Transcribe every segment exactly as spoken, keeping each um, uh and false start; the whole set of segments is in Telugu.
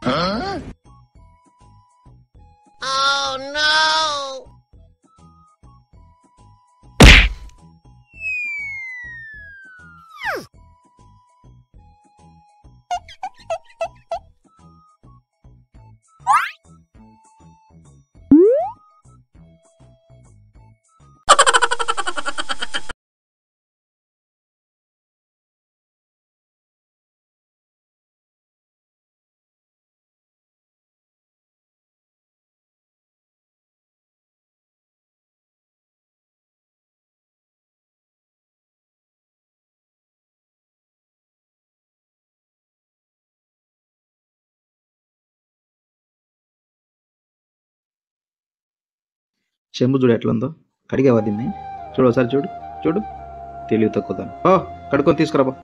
చెంబు చూడు ఎట్లుందో, కడిగావా దీన్ని? చూడు ఒకసారి చూడు చూడు తెలివి తక్కువ. ఓ కడుక్కొని తీసుకురాబో.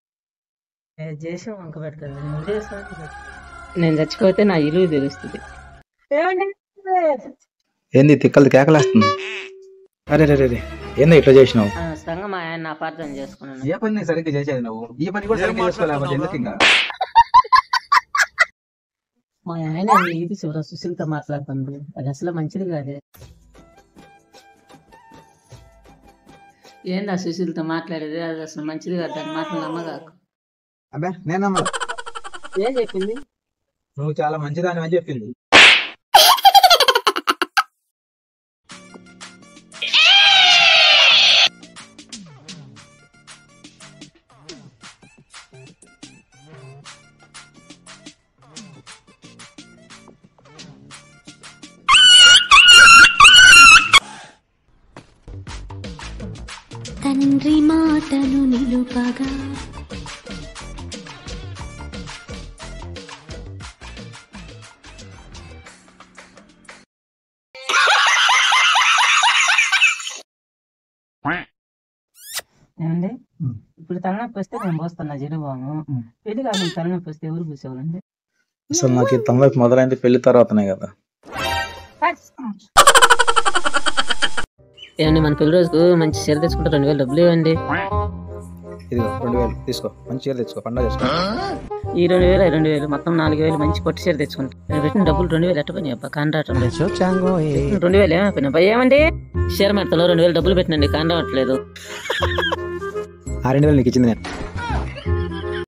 నేను చచ్చిపోతే నా ఇల్లు తెలుస్తుంది. ఏంది తిక్కలది కేకలేస్తుంది? అరే రే రే ఏందో ఇట్లా చేసినావు? సంగం ఆయన అపార్థం చేసుకున్నాను. ఏ పని సరిగ్గా చేసేది నువ్వు? ఈ పని కూడా సరిగ్గా చేసుకోలేకపోతే ఎందుకు ఇంకా? మా ఆయన ఇది చూడ సుశీలతో మాట్లాడుతుంది, అది అసలు మంచిది కాదే. ఏందా సుశీలతో మాట్లాడేది? అది అసలు మంచిది కాదు, దాని మాటలు నమ్మగాకు. అబ్బే నేను నమ్మను. ఏం చెప్పింది? నువ్వు చాలా మంచిదాని అని చెప్పింది. తండ్రి మాటలు నిలుపగా ఏమండి, ఇప్పుడు తలనొప్పి వస్తే నేను పోస్తున్నా జరుబాము. పెళ్లి కాకుండా తలనొప్పి వస్తే ఎవరు పూసేవాళ్ళండి? అసలు నాకు ఈ తలనొప్పి మొదలైంది పెళ్లి తర్వాతనే కదా. ఏమండి, మన పెళ్లి రోజుకు మంచి చీర తెచ్చుకుంటే రెండు వేలు డబ్బులు ఇవ్వండి. ఇది రెండు వేలు తీసుకో, మంచి చీర తెచ్చుకో, పండుగ చేసుకో. ఈ రెండు వేలు రెండు వేలు మొత్తం నాలుగు వేలు మంచి పొట్టి చీర తెచ్చుకుంటా. నేను పెట్టిన డబ్బులు రెండు వేలు ఎట్టపోయినాయి అబ్బా, కాంట్రాక్ట్ రెండు వేలు ఏమైపోయినా భయ. ఏమండి, షేర్ మార్తలో రెండు వేలు డబ్బులు పెట్టినండి, కాన్ రావట్లేదు. ఆ రెండు వేలు నీకు ఇచ్చింది నేను.